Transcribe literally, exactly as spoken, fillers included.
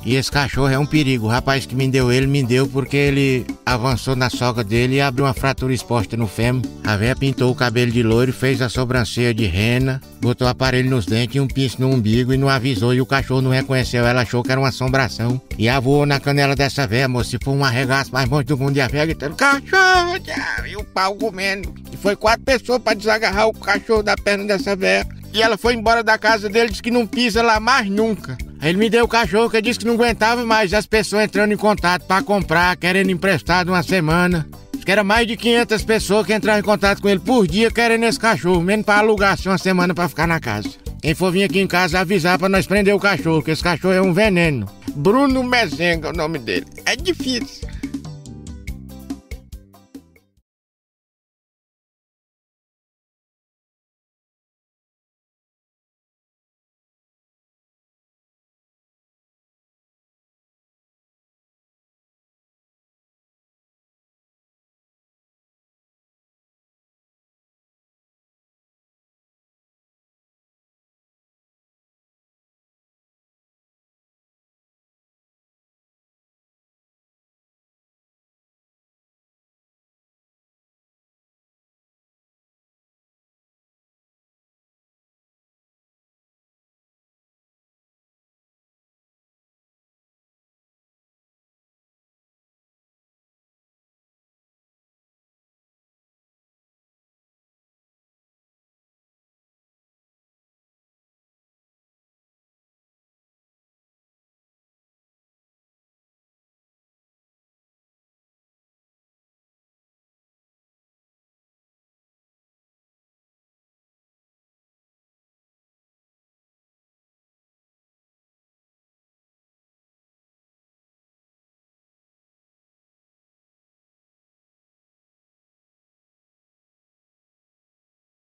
E esse cachorro é um perigo. O rapaz que me deu ele, me deu porque ele avançou na sogra dele e abriu uma fratura exposta no fêmur. A véia pintou o cabelo de loiro, fez a sobrancelha de rena, botou aparelho nos dentes e um pince no umbigo e não avisou. E o cachorro não reconheceu, ela achou que era uma assombração. E voou na canela dessa véia, moço. Se for um arregaço mais monte do mundo, e a véia gritando, cachorro! E o pau comendo. E foi quatro pessoas pra desagarrar o cachorro da perna dessa véia. E ela foi embora da casa dele, disse que não pisa lá mais nunca. Aí ele me deu o cachorro, que ele disse que não aguentava mais as pessoas entrando em contato pra comprar, querendo emprestado uma semana. Diz que era mais de quinhentas pessoas que entraram em contato com ele por dia querendo esse cachorro, menos pra alugar assim uma semana pra ficar na casa. Quem for vir aqui em casa avisar pra nós prender o cachorro, que esse cachorro é um veneno. Bruno Mezenga é o nome dele. É difícil.